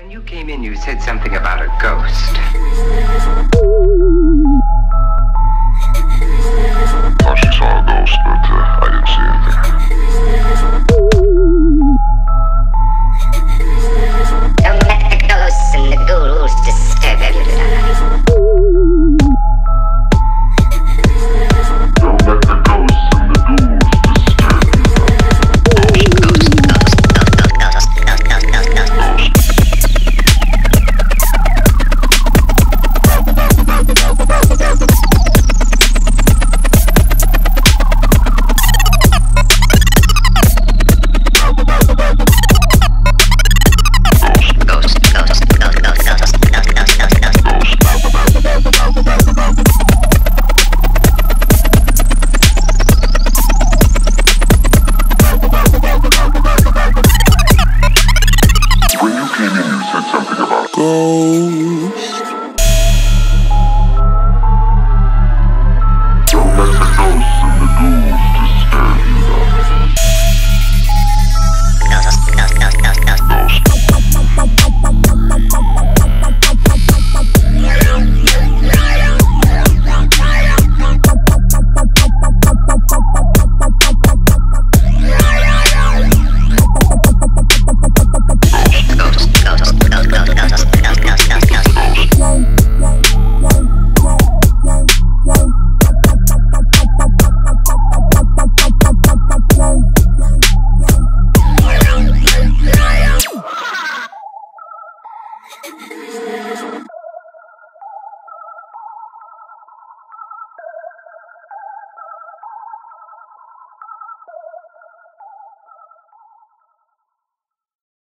When you came in, you said something about a ghost. Thought she saw a ghost, but I didn't see anything. Don't let the ghosts and the ghouls disturb you tonight. Don't let the ghosts and the ghouls disturb you. Ghost. When you came in, you said something about ghosts.